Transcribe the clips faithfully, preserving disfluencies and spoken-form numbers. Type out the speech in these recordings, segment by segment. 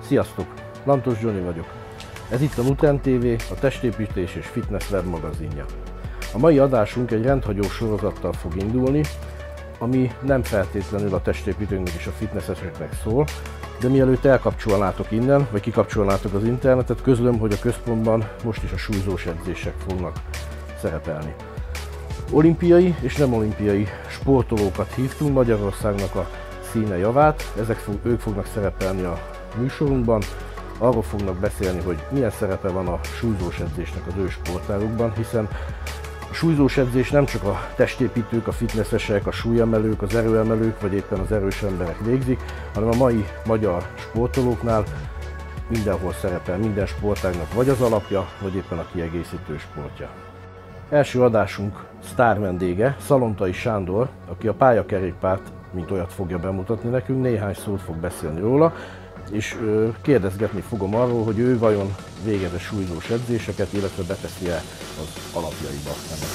Sziasztok! Lantos Johnny vagyok. Ez itt a Nutrend té vé, a testépítés és fitness webmagazinja. A mai adásunk egy rendhagyó sorozattal fog indulni, ami nem feltétlenül a testépítőknek és a fitnesseseknek szól, de mielőtt elkapcsolnátok innen, vagy kikapcsolnátok az internetet, közlöm, hogy a központban most is a súlyzós edzések fognak szerepelni. Olimpiai és nem olimpiai sportolókat hívtunk, Magyarországnak a színe javát, ezek fog, ők fognak szerepelni a műsorunkban, arról fognak beszélni, hogy milyen szerepe van a súlyzós edzésnek az ő sportágukban, hiszen a súlyzós edzés nem csak a testépítők, a fitnessesek, a súlyemelők, az erőemelők, vagy éppen az erős emberek végzik, hanem a mai magyar sportolóknál mindenhol szerepel, minden sportágnak vagy az alapja, vagy éppen a kiegészítő sportja. Első adásunk sztár vendége, Szalontai Sándor, aki a pályakerékpárt mint olyat fogja bemutatni nekünk, néhány szót fog beszélni róla, és ö, kérdezgetni fogom arról, hogy ő vajon végez-e súlyzós edzéseket, illetve beteszi-e az alapjaiba.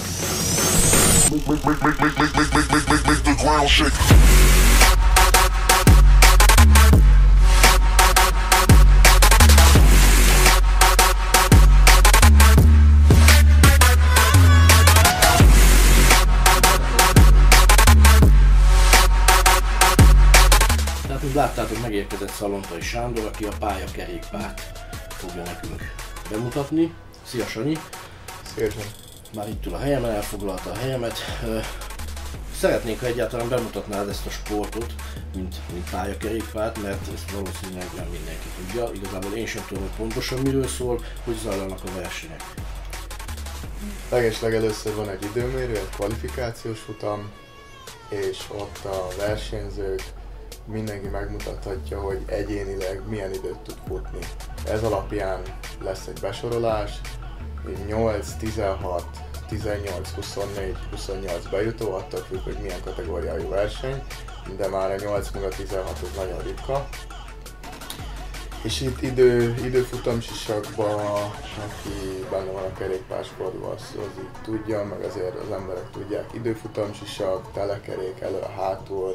Láttátok, megérkezett Szalontai Sándor, aki a pályakerékpárt fogja nekünk bemutatni. Szia Sanyi! Szia Sanyi! Már itt ül a helyemen, elfoglalta a helyemet. Szeretnénk, ha egyáltalán bemutatnád ezt a sportot, mint, mint pályakerékpárt, mert ezt valószínűleg nem mindenki tudja. Igazából én sem tudom, hogy pontosan miről szól, hogy zajlanak a versenyek. Legesleg először van egy időmérő, egy kvalifikációs futam, és ott a versenyzők mindenki megmutathatja, hogy egyénileg milyen időt tud futni. Ez alapján lesz egy besorolás, nyolc, tizenhat, tizennyolc, huszonnégy, huszonnyolc bejutó, attól függ, hogy milyen kategóriájú verseny, de már a nyolc meg a tizenhat az nagyon ritka. És itt idő, időfutamsisakban, aki benne van a kerékpársportban, az, az így tudja, meg azért az emberek tudják, időfutamsisak, telekerék elő-hátul,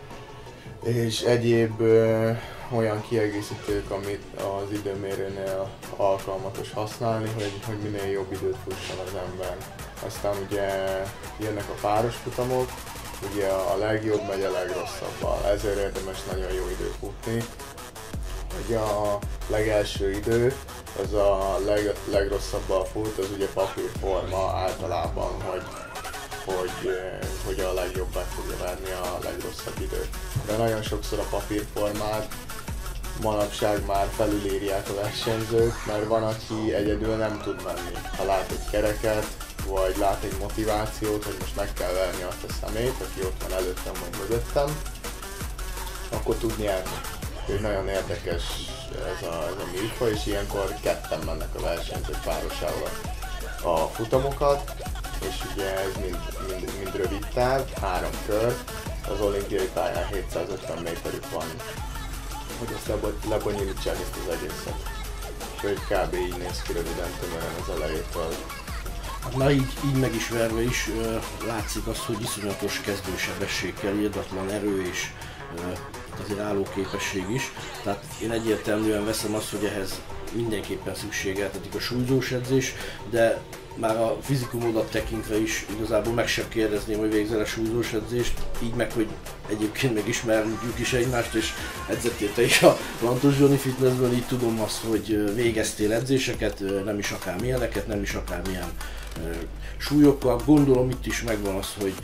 és egyéb ö, olyan kiegészítők, amit az időmérőnél alkalmatos használni, hogy, hogy minél jobb időt fusson az ember. Aztán ugye jönnek a páros futamok, ugye a legjobb megy a legrosszabbal, ezért érdemes nagyon jó időt futni. Ugye a legelső idő, az a leg, legrosszabbal fut, az ugye papírforma általában, hogy Hogy, hogy a legjobb meg fogja verni a legrosszabb időt. De nagyon sokszor a papírformát manapság már felülírják a versenyzők, mert van, aki egyedül nem tud menni. Ha lát egy kereket, vagy lát egy motivációt, hogy most meg kell verni azt a szemét, aki ott van előttem vagy mögöttem, akkor tud nyerni. Úgyhogy nagyon érdekes ez a, ez a műfaj, és ilyenkor ketten mennek a versenyzők párosával a futamokat, és ugye ez mind, mind, mind rövid táv, három kör, az olimpiai pályán hétszázötven méterük van, hogy ezt lebonyolítsák ezt az egészet. Úgyhogy kb. Így néz ki röviden tömören az elejétől. Na így, így megismerve is uh, látszik az, hogy iszonyatos kezdősebességkel, irdatlan erő és uh, azért állóképesség is. Tehát én egyértelműen veszem azt, hogy ehhez mindenképpen szükségeltetik a súlyzós edzés, de már a fizikumodat tekintve is igazából meg sem kérdezném, hogy végzel a súlyzós edzést, így meg, hogy egyébként megismerjük is egymást, és edzettél te is a Lantos Johnny Fitnessből, így tudom azt, hogy végeztél edzéseket, nem is akármilyeneket, nem is akármilyen súlyokkal. Gondolom itt is megvan az, hogy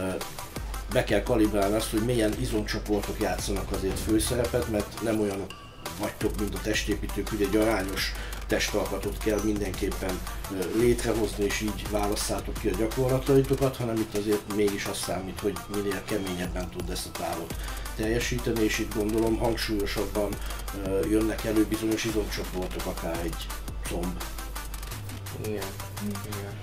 be kell kalibrálni azt, hogy milyen izomcsoportok játszanak azért főszerepet, mert nem olyanok vagytok, mint a testépítők, hogy egy arányos testalkatot kell mindenképpen létrehozni, és így válasszátok ki a gyakorlataitokat, hanem itt azért mégis az számít, hogy minél keményebben tud ezt a távot teljesíteni, és itt gondolom hangsúlyosabban jönnek elő bizonyos izomcsoportok, akár egy comb. Igen, igen.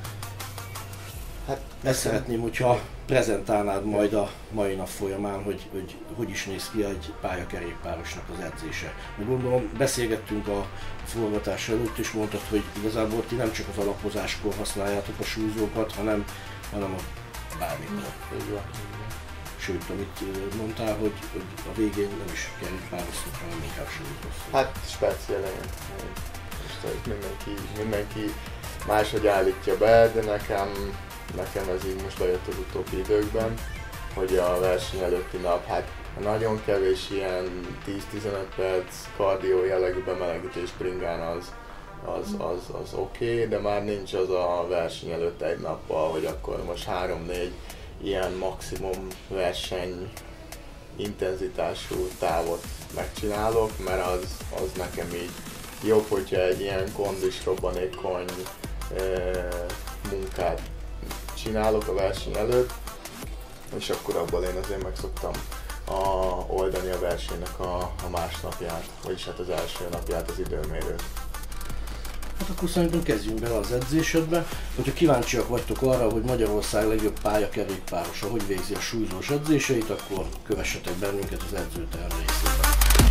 Hát ezt szeretném, hogyha prezentálnád majd a mai nap folyamán, hogy, hogy hogy is néz ki egy pályakerékpárosnak az edzése. Mert gondolom beszélgettünk a forgatás előtt, és mondtad, hogy igazából ti nem csak az alapozáskor használjátok a súlyzókat, hanem, hanem a bármikor. Így van. sőt, amit mondtál, hogy, hogy a végén nem is kerékpároztok, hanem inkább súlyoztok. Hát speciálisan. Most mindenki, mindenki máshogy állítja be, de nekem, nekem ez így most bejött az utóbbi időkben, hogy a verseny előtti nap, hát nagyon kevés ilyen tíz-tizenöt perc kardió jellegű bemelegítés bringán az, az, az, az oké, okay, de már nincs az a verseny előtt egy nappal, hogy akkor most három-négy ilyen maximum verseny intenzitású távot megcsinálok, mert az, az nekem így jobb, hogyha egy ilyen kondis robbanékony e, munkát csinálok a verseny előtt, és akkor abból én azért meg szoktam a, oldani a versenynek a, a másnapját, vagyis hát az első napját, az időmérőt. Hát akkor szerintem kezdjünk bele az edzésedbe. Hogyha kíváncsiak vagytok arra, hogy Magyarország legjobb pályakerékpárosa hogy végzi a súlyzós edzéseit, akkor kövessetek bennünket az edzőterv részében.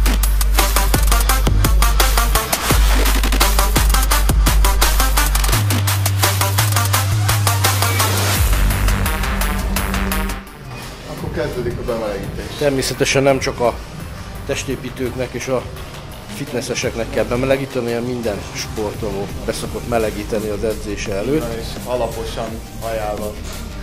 Akkor kezdődik a bemelegítés. Természetesen nem csak a testépítőknek és a fitnesseseknek kell bemelegíteni, hanem minden sportoló beszokott melegíteni az edzése előtt. Na és alaposan ajánlom.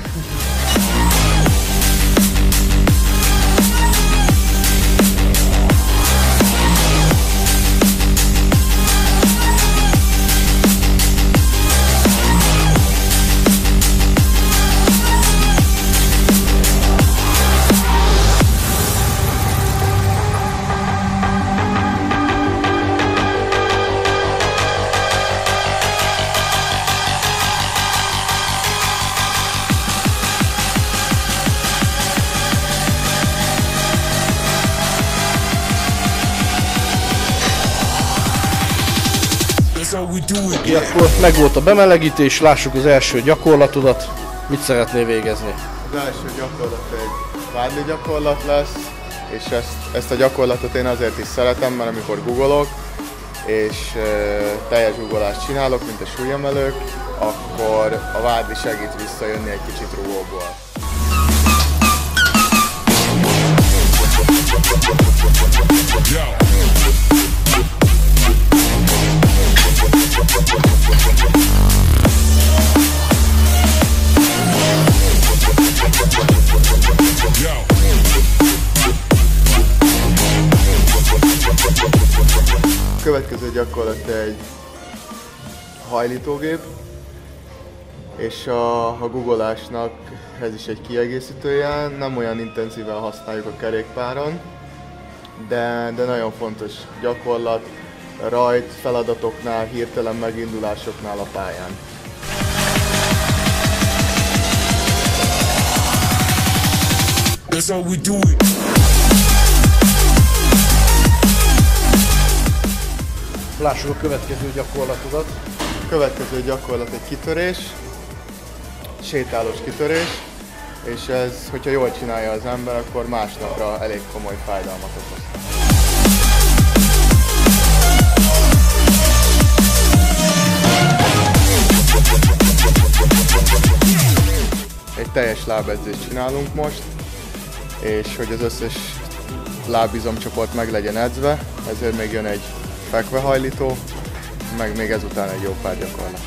Oké, akkor meg volt a bemelegítés, lássuk az első gyakorlatodat. Mit szeretnél végezni? Az első gyakorlat egy vádli gyakorlat lesz, és ezt, ezt a gyakorlatot én azért is szeretem, mert amikor googolok, és e, teljes guggolást csinálok, mint a súlyemelők, akkor a vádli segít visszajönni egy kicsit rugóból. A következő gyakorlat egy hajlítógép, és a, a googolásnak ez is egy kiegészítője, nem olyan intenzíven használjuk a kerékpáron, de, de nagyon fontos gyakorlat rajt feladatoknál, hirtelen megindulásoknál a pályán. That's how we do it. Lássuk a következő gyakorlatodat. A következő gyakorlat egy kitörés, sétálós kitörés, és ez, hogyha jól csinálja az ember, akkor másnapra elég komoly fájdalmat okoz. Egy teljes lábedzést csinálunk most, és hogy az összes lábizomcsoport meg legyen edzve, ezért még jön egy fekvehajlító, meg még ezután egy jó pár gyakorlat.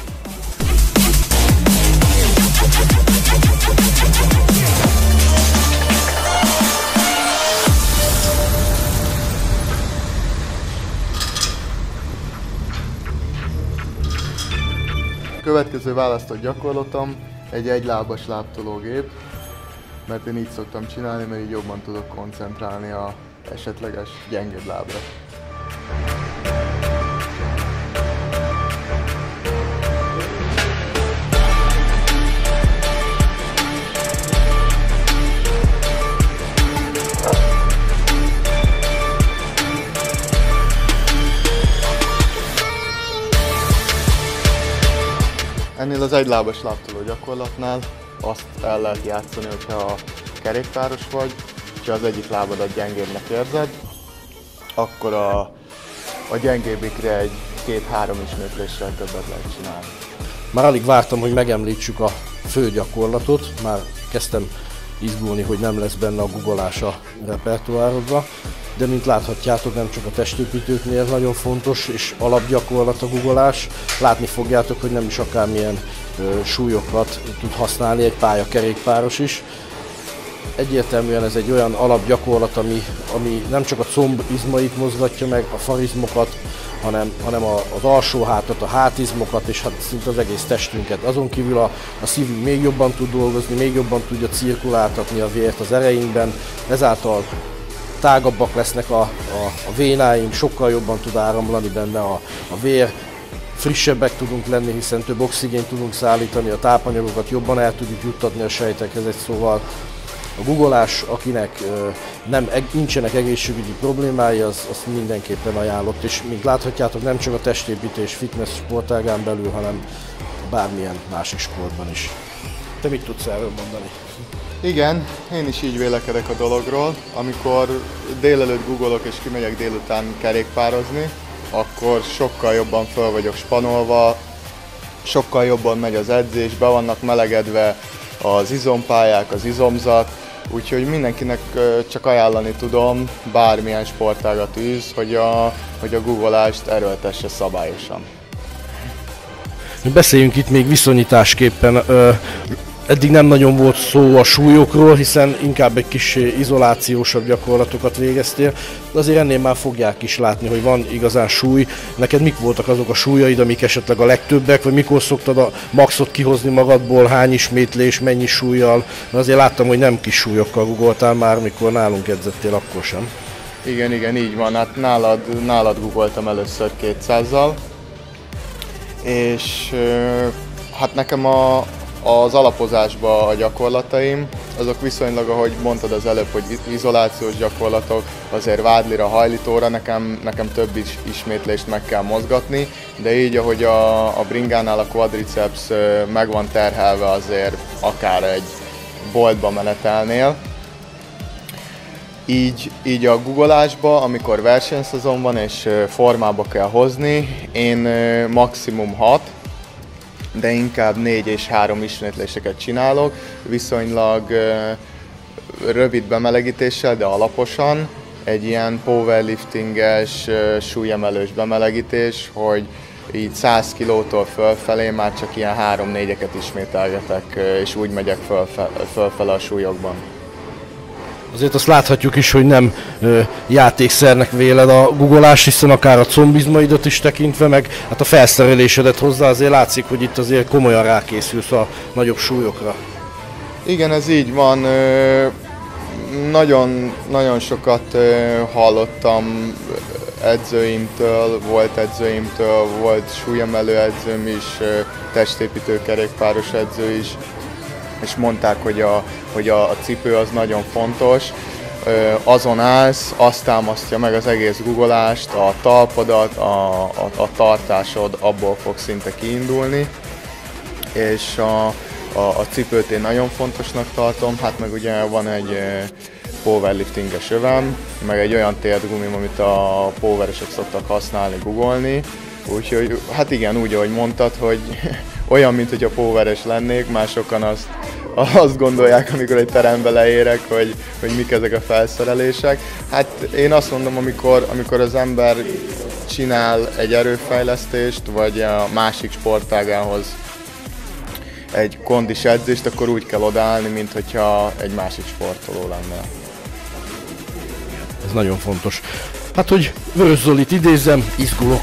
Következő választott gyakorlatom egy egylábas lábtológép, mert én így szoktam csinálni, mert így jobban tudok koncentrálni a esetleges gyengébb lábra. Ennél az egylábas lábtoló gyakorlatnál azt el lehet játszani, hogyha a kerékpáros vagy, ha az egyik lábadat gyengébbnek érzed, akkor a, a gyengébbikre egy két-három ismétléssel többet lehet csinálni. Már alig vártam, hogy megemlítsük a fő gyakorlatot, már kezdtem izgulni, hogy nem lesz benne a guggolás a repertoárodba. De mint láthatjátok, nem csak a testépítőknél nagyon fontos és alapgyakorlat a guggolás. Látni fogjátok, hogy nem is akármilyen ö, súlyokat tud használni egy pályakerékpáros is. Egyértelműen ez egy olyan alapgyakorlat, ami, ami nem csak a comb izmait mozgatja meg, a farizmokat, hanem, hanem a, az alsó hátat, a hátizmokat és hát szinte az egész testünket. Azon kívül a, a szívünk még jobban tud dolgozni, még jobban tudja cirkuláltatni a vért az ereinkben, ezáltal tágabbak lesznek a, a, a vénáink, sokkal jobban tud áramlani benne a, a vér, frissebbek tudunk lenni, hiszen több oxigént tudunk szállítani, a tápanyagokat jobban el tudjuk juttatni a sejtekhez, egy szóval a guggolás, akinek ö, nem, nincsenek egészségügyi problémái, az, az mindenképpen ajánlott, és mint láthatjátok, nem csak a testépítés, fitness sportágán belül, hanem bármilyen másik sportban is. Te mit tudsz erről mondani? Igen, én is így vélekedek a dologról. Amikor délelőtt guggolok és kimegyek délután kerékpározni, akkor sokkal jobban föl vagyok spanolva, sokkal jobban megy az edzés, be vannak melegedve az izompályák, az izomzat, úgyhogy mindenkinek csak ajánlani tudom, bármilyen sportágat űz, hogy a, hogy a guggolást erőltesse szabályosan. Beszéljünk itt még viszonyításképpen. Eddig nem nagyon volt szó a súlyokról, hiszen inkább egy kis izolációsabb gyakorlatokat végeztél, de azért ennél már fogják is látni, hogy van igazán súly. Neked mik voltak azok a súlyaid, amik esetleg a legtöbbek, vagy mikor szoktad a maxot kihozni magadból, hány ismétlés, mennyi súlyjal? Mert azért láttam, hogy nem kis súlyokkal guggoltál már, mikor nálunk edzettél, akkor sem. Igen, igen, így van. Hát nálad, nálad guggoltam először kétszázzal, és hát nekem a Az alapozásban a gyakorlataim, azok viszonylag, ahogy mondtad az előbb, hogy izolációs gyakorlatok, azért vádlira, hajlítóra nekem, nekem több is, ismétlést meg kell mozgatni, de így, ahogy a, a bringánál a quadriceps meg van terhelve, azért akár egy boltba menetelnél. Így, így a guggolásba, amikor versenyszezon van és formába kell hozni, én maximum hat, de inkább négy és három ismétléseket csinálok, viszonylag rövid bemelegítéssel, de alaposan, egy ilyen powerliftinges, súlyemelős bemelegítés, hogy így száz kilótól fölfelé már csak ilyen három-négyeket ismételgetek, és úgy megyek fölfe, fölfele a súlyokban. Azért azt láthatjuk is, hogy nem ö, játékszernek véled a guggolás, hiszen akár a combizmaidat is tekintve, meg hát a felszerelésedet hozzá azért látszik, hogy itt azért komolyan rákészülsz a nagyobb súlyokra. Igen, ez így van. Nagyon, nagyon sokat hallottam edzőimtől, volt edzőimtől, volt súlyemelő edzőm is, testépítő kerékpáros edző is, és mondták, hogy a, hogy a, a cipő az nagyon fontos. Azon állsz, azt támasztja meg az egész guggolást, a talpadat, a, a, a tartásod abból fog szinte kiindulni, és a, a, a cipőt én nagyon fontosnak tartom, hát meg ugye van egy powerliftinges övem, meg egy olyan térdgumim, amit a poweresek szoktak használni, guggolni, úgyhogy hát igen, úgy ahogy mondtad, hogy olyan, mint hogy a poweres lennék, már sokan azt, azt gondolják, amikor egy terembe leérek, hogy, hogy mik ezek a felszerelések. Hát én azt mondom, amikor, amikor az ember csinál egy erőfejlesztést, vagy a másik sportágához egy kondis edzést, akkor úgy kell odaállni, mint hogyha egy másik sportoló lenne. Ez nagyon fontos. Hát, hogy Vörös Zolit idézzem, izgulok.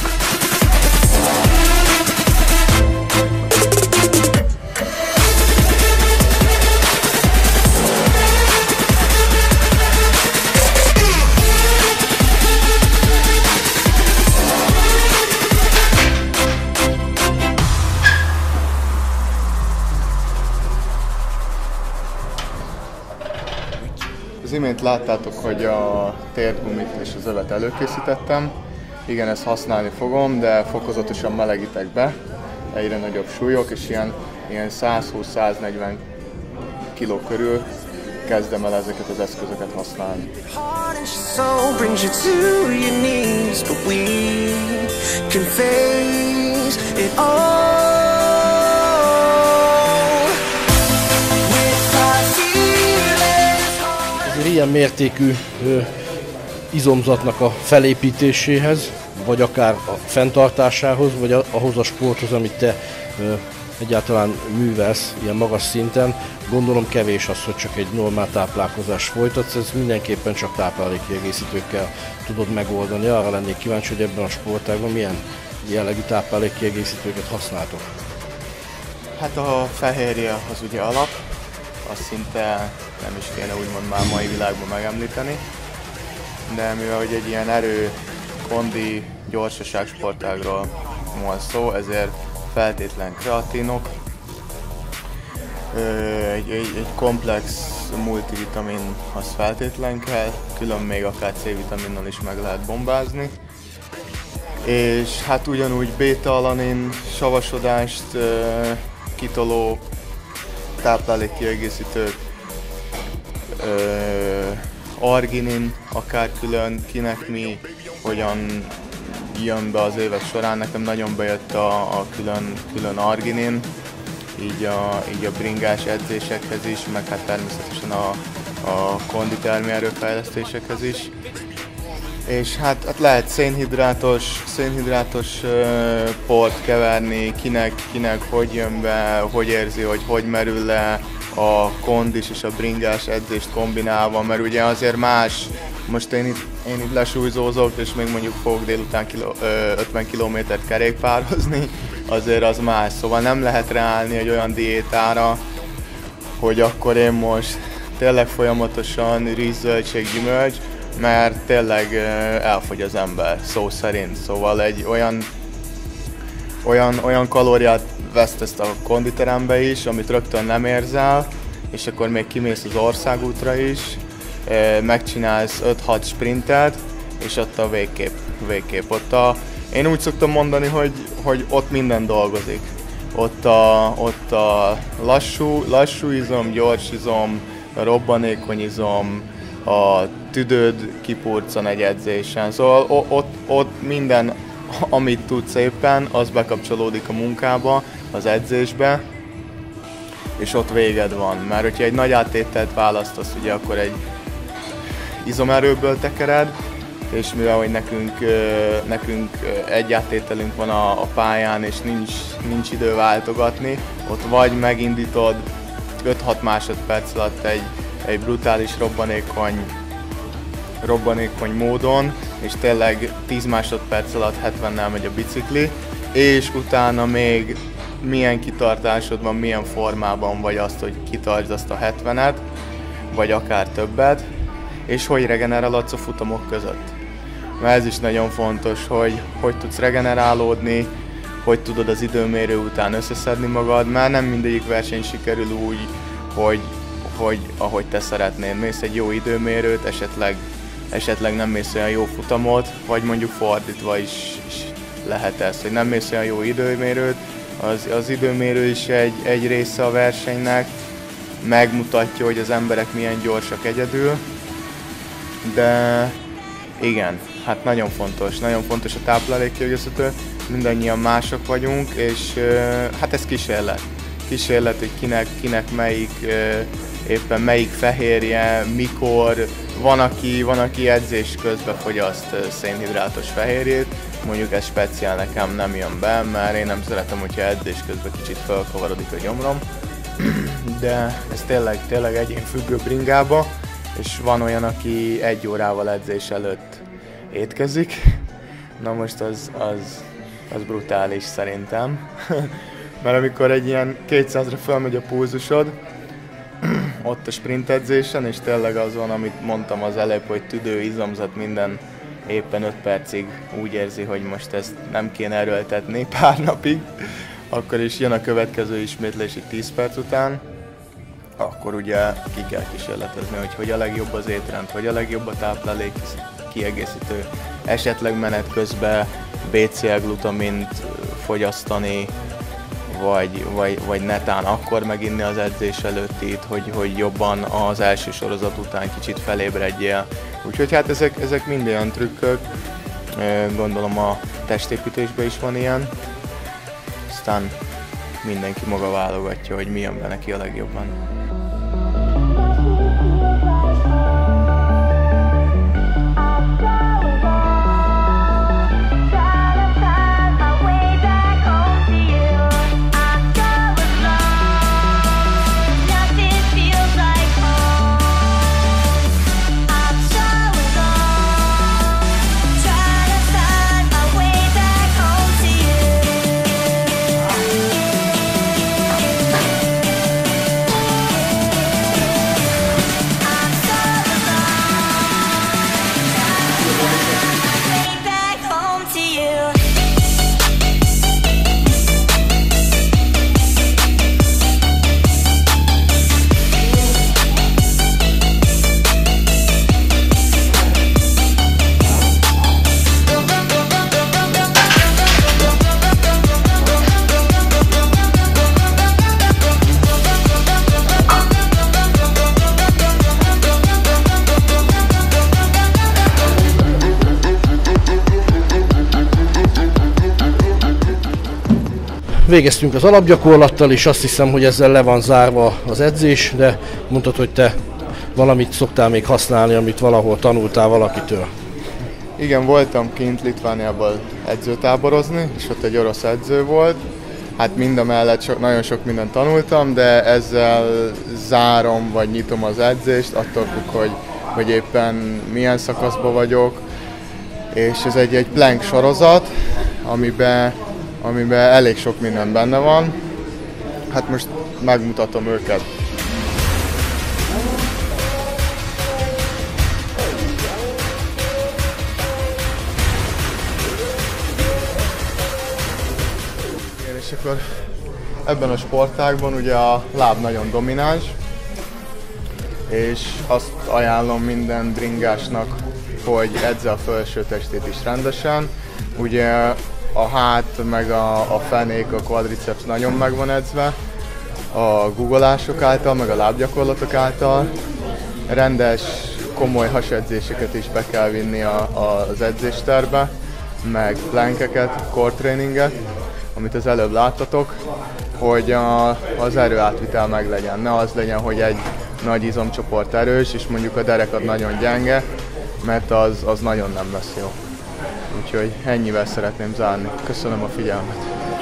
Az imént láttátok, hogy a térdgumit és az övet előkészítettem. Igen, ezt használni fogom, de fokozatosan melegítek be, egyre nagyobb súlyok, és ilyen, ilyen százhúsz-száznegyven kiló körül kezdem el ezeket az eszközöket használni. ilyen mértékű izomzatnak a felépítéséhez, vagy akár a fenntartásához, vagy ahhoz a sporthoz, amit te egyáltalán művelsz ilyen magas szinten, gondolom kevés az, hogy csak egy normál táplálkozást folytatsz, ez mindenképpen csak táplálékkiegészítőkkel tudod megoldani. Arra lennék kíváncsi, hogy ebben a sportágban milyen jellegű táplálékkiegészítőket használtok. Hát a fehérje az ugye alap, azt szinte nem is kéne úgymond már mai világban megemlíteni, de mivel hogy egy ilyen erő, kondi, gyorsaság sportágról van szó, ezért feltétlen kreatinok, egy, egy, egy komplex multivitamin az feltétlen kell, külön még akár C-vitaminnal is meg lehet bombázni. És hát ugyanúgy béta-alanin, savasodást kitoló táplálékkiegészítők, arginin akár külön, kinek mi, hogyan jön be az évek során. Nekem nagyon bejött a, a külön, külön arginin, így a, így a bringás edzésekhez is, meg hát természetesen a, a konditermi erőfejlesztésekhez is. És hát, hát lehet szénhidrátos, szénhidrátos uh, port keverni, kinek, kinek hogy jön be, hogy érzi, hogy hogy merül le a kondis és a bringás edzést kombinálva, mert ugye azért más, most én itt, én itt lesúlyzózok, és még mondjuk fogok délután kiló, ötven kilométert kerékpározni, azért az más, szóval nem lehet ráállni egy olyan diétára, hogy akkor én most tényleg folyamatosan rizs, zöldség, gyümölcs, mert tényleg elfogy az ember, szó szerint. Szóval egy olyan, olyan, olyan kalóriát vesztesz a konditerembe is, amit rögtön nem érzel, és akkor még kimész az országútra is, megcsinálsz öt-hat sprintet, és ott a végkép. végkép. Ott a, én úgy szoktam mondani, hogy, hogy ott minden dolgozik. Ott a, ott a lassú, lassú izom, gyors izom, a robbanékony izom, a tüdőd kipurcan egy edzésen. Szóval ott, ott minden, amit tudsz éppen, az bekapcsolódik a munkába, az edzésbe, és ott véged van. Mert hogyha egy nagy áttételt választasz, ugye akkor egy izomerőből tekered, és mivel hogy nekünk, nekünk egy áttételünk van a, a pályán, és nincs, nincs idő váltogatni, ott vagy megindítod öt-hat másodperc alatt egy, egy brutális robbanékony, robbanékony módon, és tényleg tíz másodperc alatt hetvennel megy a bicikli, és utána még milyen kitartásod van, milyen formában vagy azt, hogy kitartsd azt a hetvenet, vagy akár többet, és hogy regenerálodsz a futamok között. Mert ez is nagyon fontos, hogy hogy tudsz regenerálódni, hogy tudod az időmérő után összeszedni magad, mert nem mindegyik verseny sikerül úgy, hogy, hogy ahogy te szeretnéd. Mész egy jó időmérőt, esetleg, esetleg nem mész olyan jó futamot, vagy mondjuk fordítva is, is lehet ez, hogy nem mész olyan jó időmérőt, az, az időmérő is egy, egy része a versenynek, megmutatja, hogy az emberek milyen gyorsak egyedül, de igen, hát nagyon fontos, nagyon fontos a táplálékkiegészítő, mindannyian mások vagyunk, és hát ez kísérlet. Kísérlet, hogy kinek, kinek melyik, éppen melyik fehérje, mikor, van aki, van, aki edzés közben fogyaszt szénhidrátos fehérjét, mondjuk ez speciál nekem nem jön be, mert én nem szeretem, hogyha edzés közben kicsit felkavarodik a gyomrom, de ez tényleg, tényleg egyén függő bringába, és van olyan, aki egy órával edzés előtt étkezik, na most az, az, az brutális szerintem, mert amikor egy ilyen kétszázra felmegy a pulzusod, ott a sprint edzésen, és tényleg az van, amit mondtam az előbb, hogy tüdő, izomzat, minden éppen öt percig úgy érzi, hogy most ezt nem kéne erőltetni pár napig, akkor is jön a következő ismétlés egy tíz perc után, akkor ugye ki kell kísérletezni, hogy hogy a legjobb az étrend, hogy a legjobb a táplálék kiegészítő, esetleg menet közben bé cé el-glutamint fogyasztani, vagy, vagy, vagy netán akkor meginni az edzés előttit, hogy, hogy jobban az első sorozat után kicsit felébredjél. Úgyhogy hát ezek, ezek mind olyan trükkök, gondolom a testépítésben is van ilyen, aztán mindenki maga válogatja, hogy mi jön be neki a legjobban. végeztünk az alapgyakorlattal, és azt hiszem, hogy ezzel le van zárva az edzés, de mondtad, hogy te valamit szoktál még használni, amit valahol tanultál valakitől. Igen, voltam kint Litvániában edzőtáborozni, és ott egy orosz edző volt. Hát mindamellett so, nagyon sok mindent tanultam, de ezzel zárom vagy nyitom az edzést, attól függ, hogy, hogy éppen milyen szakaszban vagyok. És ez egy, egy plank sorozat, amiben, amiben elég sok minden benne van. Hát most megmutatom őket. És akkor ebben a sportágban ugye a láb nagyon domináns, és azt ajánlom minden bringásnak, hogy edze a felső testét is rendesen. Ugye a hát, meg a, a fenék, a quadriceps nagyon meg van edzve a googolások által, meg a lábgyakorlatok által. Rendes, komoly hasedzéseket is be kell vinni a, a, az edzésterbe, meg plankeket, core traininget, amit az előbb láttatok, hogy a, az erőátvitel meg legyen. Ne az legyen, hogy egy nagy izomcsoport erős, és mondjuk a derekad nagyon gyenge, mert az, az nagyon nem lesz jó. Úgyhogy ennyivel szeretném zárni. Köszönöm a figyelmet!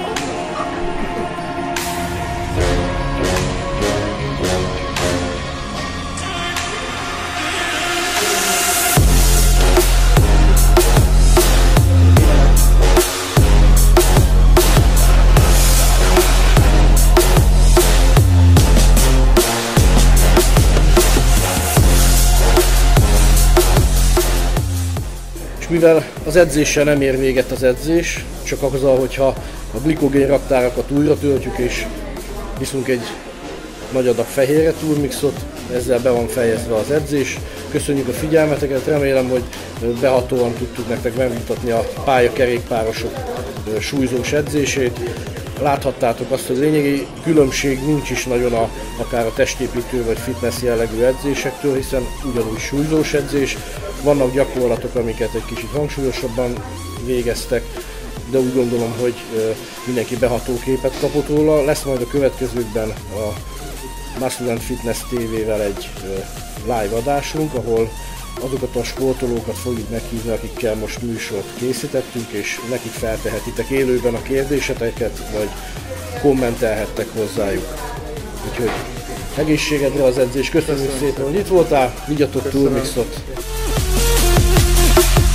Mivel az edzéssel nem ér véget az edzés, csak azzal, hogyha a glikogén raktárakat újra töltjük és viszünk egy nagy adag fehérre turmixot, ezzel be van fejezve az edzés. Köszönjük a figyelmeteket, remélem, hogy behatóan tudtuk nektek megmutatni a pályakerékpárosok súlyzós edzését. Láthattátok azt, hogy lényegi különbség nincs is nagyon a, akár a testépítő vagy fitness jellegű edzésektől, hiszen ugyanúgy súlyzós edzés. Vannak gyakorlatok, amiket egy kicsit hangsúlyosabban végeztek, de úgy gondolom, hogy mindenki beható képet kapott róla. Lesz majd a következőkben a Muscle and Fitness té vével egy live adásunk, ahol azokat a sportolókat fogjuk meghívni, akikkel most műsort készítettünk, és nekik feltehetitek élőben a kérdéseteket, vagy kommentelhettek hozzájuk. Úgyhogy egészségedre az edzés, köszönjük szépen, hogy itt voltál, vigyatok turmixot!